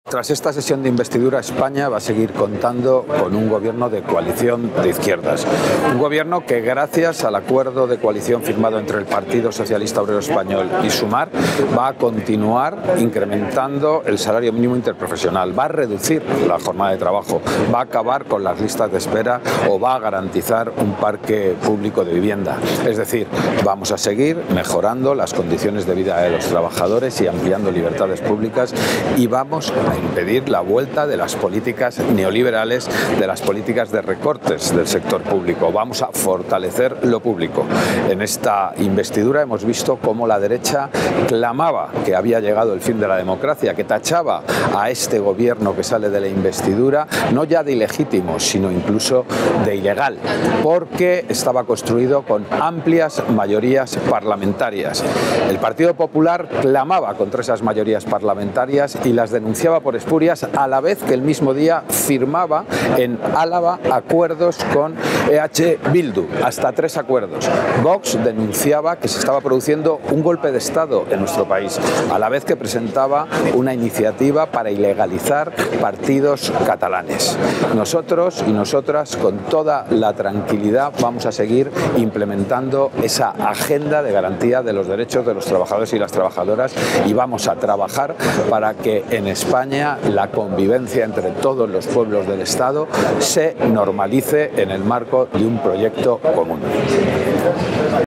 Tras esta sesión de investidura, España va a seguir contando con un gobierno de coalición de izquierdas. Un gobierno que, gracias al acuerdo de coalición firmado entre el Partido Socialista Obrero Español y Sumar, va a continuar incrementando el salario mínimo interprofesional, va a reducir la jornada de trabajo, va a acabar con las listas de espera o va a garantizar un parque público de vivienda. Es decir, vamos a seguir mejorando las condiciones de vida de los trabajadores y ampliando libertades públicas, y vamos a impedir la vuelta de las políticas neoliberales, de las políticas de recortes del sector público. Vamos a fortalecer lo público. En esta investidura hemos visto cómo la derecha clamaba que había llegado el fin de la democracia, que tachaba a este gobierno que sale de la investidura no ya de ilegítimo, sino incluso de ilegal, porque estaba construido con amplias mayorías parlamentarias. El Partido Popular clamaba contra esas mayorías parlamentarias y las denunciaba por espurias, a la vez que el mismo día firmaba en Álava acuerdos con EH Bildu, hasta 3 acuerdos. Vox denunciaba que se estaba produciendo un golpe de Estado en nuestro país, a la vez que presentaba una iniciativa para ilegalizar partidos catalanes. Nosotros y nosotras, con toda la tranquilidad, vamos a seguir implementando esa agenda de garantía de los derechos de los trabajadores y las trabajadoras, y vamos a trabajar para que en España la convivencia entre todos los pueblos del Estado se normalice en el marco de un proyecto común.